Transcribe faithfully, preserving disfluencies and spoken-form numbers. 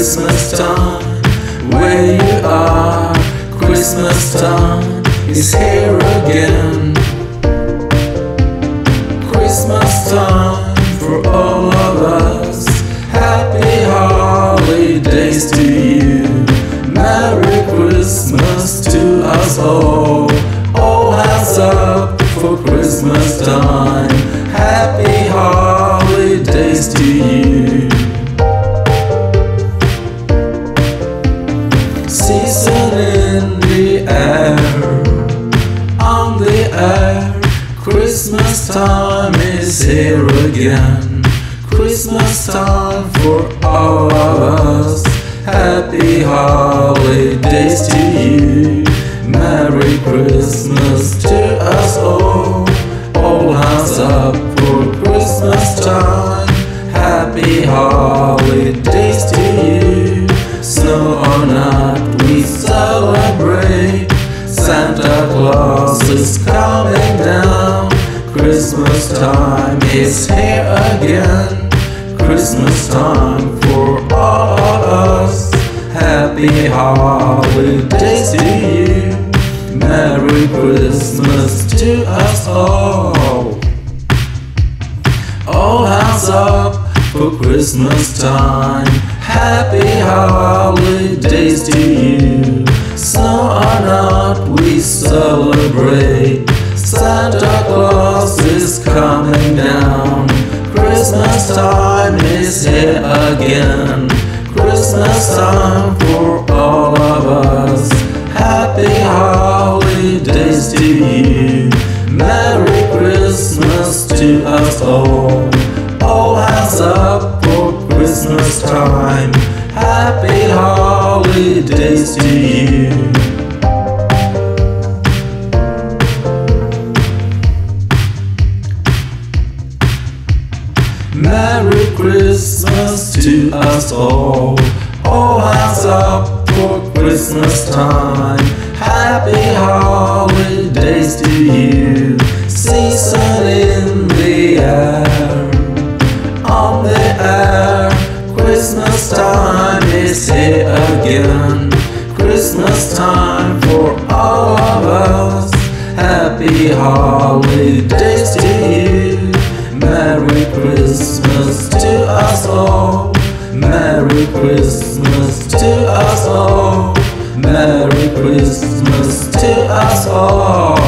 Christmas time, where you are. Christmas time is here again. Christmas time for all of us. Happy holidays to you. Merry Christmas to us all. All hands up for Christmas time. Happy holidays to you. Season in the air, on the air. Christmas time is here again. Christmas time for all of us. Happy holidays to you. Merry Christmas to us all. All hands up for Christmas time. Happy holidays to you. Snow or not, we celebrate. Santa Claus is coming down. Christmas time is here again. Christmas time for all of us. Happy holidays to you. Merry Christmas to us all. All hands up for Christmas time. Happy holidays to you. Snow or not, we celebrate. Santa Claus is coming down. Christmas time is here again. Christmas time for all of us. Happy holidays to you. Merry Christmas to us all. All hands up for Christmas time. Happy holidays to you. Merry Christmas to us all. All hands up for Christmas time. Happy holidays to you. Season in the air, on the air. Christmas time is here again. Christmas time for all of us. Happy holidays to you. Merry Christmas to us all. Merry Christmas to us all. Merry Christmas to us all.